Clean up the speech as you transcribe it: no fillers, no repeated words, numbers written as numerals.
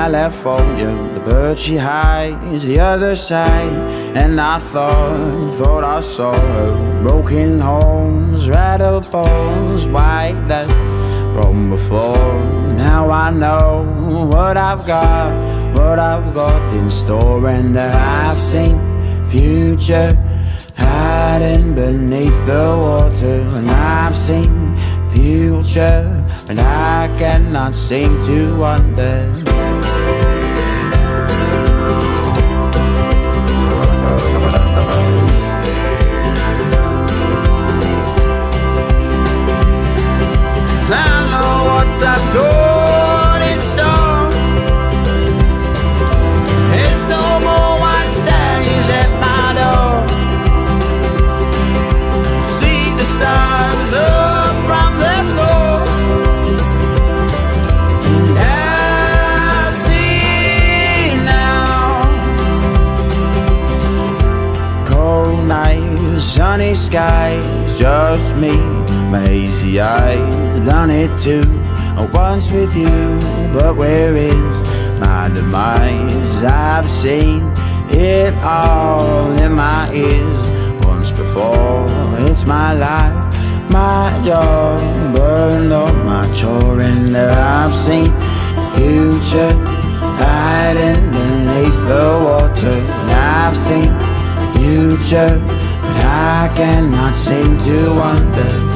California, the bird she hides the other side. And I thought I saw her broken homes, ratables, white dust from before. Now I know what I've got in store, and I've seen future hiding beneath the water, and I've seen future, and I cannot seem to wonder. I know what I've got in store. There's no more white stays at my door. See the stars up from the floor, and I see now. Cold nights, sunny skies, just me, my hazy eyes. I've done it too, once with you, but where is my demise? I've seen it all in my ears once before. It's my life, my job, burned up my chore, and I've seen future hiding beneath the water, and I've seen future, but I cannot seem to wonder.